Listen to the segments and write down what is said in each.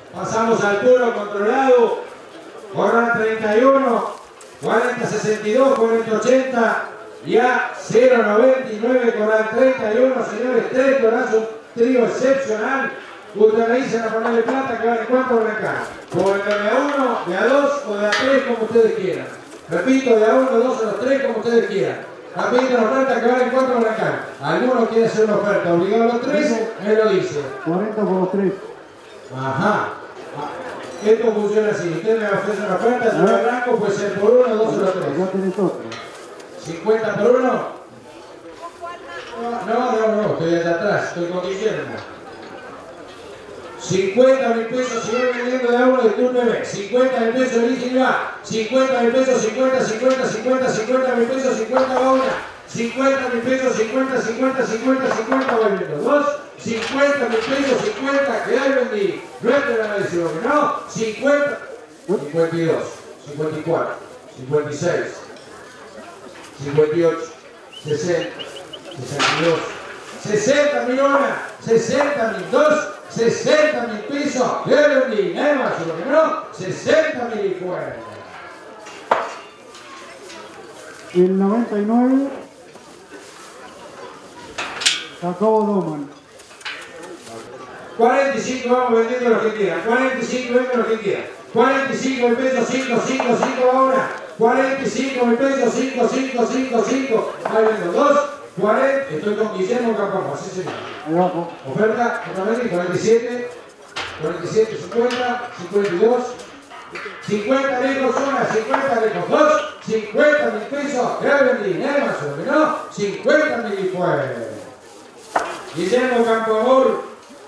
Pasamos al puro controlado. Corran 31, 40-62, 40-80. Ya 0.99 Corran 31, señores. 3 torazos, un trío excepcional. Ustedes me dicen a ponerle plata que vale 4 por acá. Pueden de A1, de A2 o de A3 como ustedes quieran. Repito, de A1, 2 o los 3 como ustedes quieran. Repito, la oferta que vale 4 por acá. Alguno quiere hacer una oferta obligado a los 3, me lo dice. 40 por los 3. Ajá. Esto funciona así. Usted me ofrece una oferta, si yo arranco, puede ser por 1, 2 o los 3. Ya tenés otro. 50 por 1. No, estoy allá atrás, estoy con Guillermo. 50.000 pesos, si voy vendiendo de A1 de turno B. 50.000 pesos, elige y va. 50.000 pesos, 50.000 pesos, 50 va una. 50.000 pesos, 50 va vendiendo. 2. 50.000 pesos, 50, que ahí vendí. No es de la maldición, no. 50, 52, 54, 56, 58, 60, 62, 60.000 una, 60.000 2. 60.000 pesos, que vendí, nada más, que no, 60.000 y fuera. El 99, Jacobo Doman. 45 vamos vendiendo lo que quieran, 45 vendo lo que quieran. 45.000 pesos, 5 va una. 45.000 pesos, 5. Ahí vendo 2. 40, estoy con Guillermo Campamón, sí señor. Abajo. Oferta, otra vez, 47, 50, 52, 50 lejos una, 50 lejos 2, 50.000 pesos, que vendí, nada más o menos, 50.000 y fuera. Guillermo Campamón.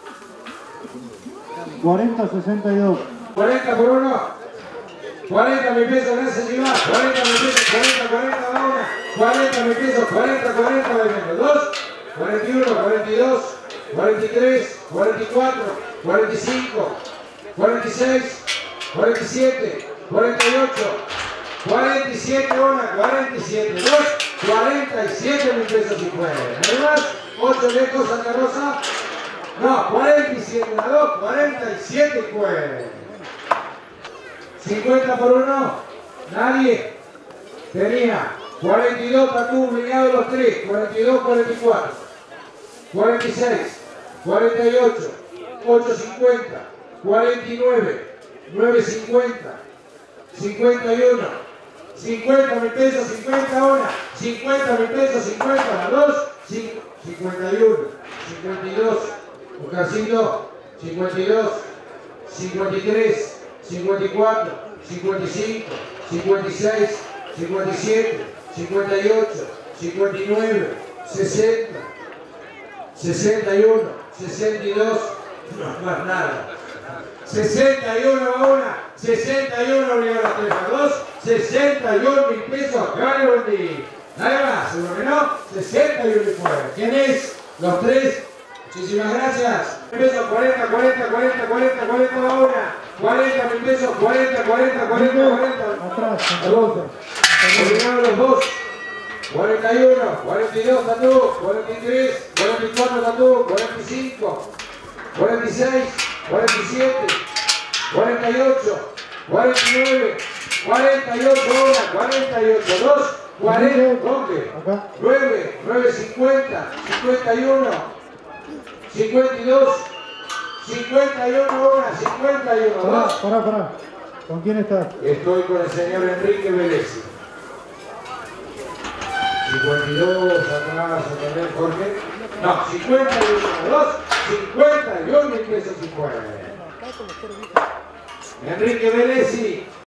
40-62. 40 por 1. 40.000 pesos, gracias Iván. 40.000 pesos, 40 va una. 40.000 pesos, 40 va vendiendo. 2, 41, 42, 43, 44, 45, 46, 47, 48, 47 una, 47, 2, 47.000 pesos y fuera. Además, 8 lejos Santa Rosa. No, 47 una, 2, 47 y fuera. 50 por 1, nadie. Tenía 42 Tatú, obligado los 3, 42, 44, 46, 48, 8.50, 49, 9.50, 51, 50.000 pesos, 50 una, 50.000 pesos, 50 a 2, 51, 52, Oscarcito, 52, 53, 54, 55, 56, 57, 58, 59, 60, 61, 62, no más nada. 61 a una, 61 obligado a 3 a 2, 61.000 pesos, que vale vendí. Nada más, seguro que no, 61 y fuera. ¿Quién es? Los 3. Muchísimas gracias. Pesos 40 va una. 40.000 pesos, 40. Atrás, Obligado los 2. 41, 42 Tatú, 43, 44 Tatú, 45, 46, 47, 48, 49, 48 una, 48, 2, 40, ¿dónde? 9, 9.50, 51, 52, 51 una, 51, 2. Pará. ¿Con quién estás? Estoy con el señor Enrique Vélez. 52, atrás, también Jorge. No, 51, 2, 51.000 pesos y fuera. Enrique Vélez.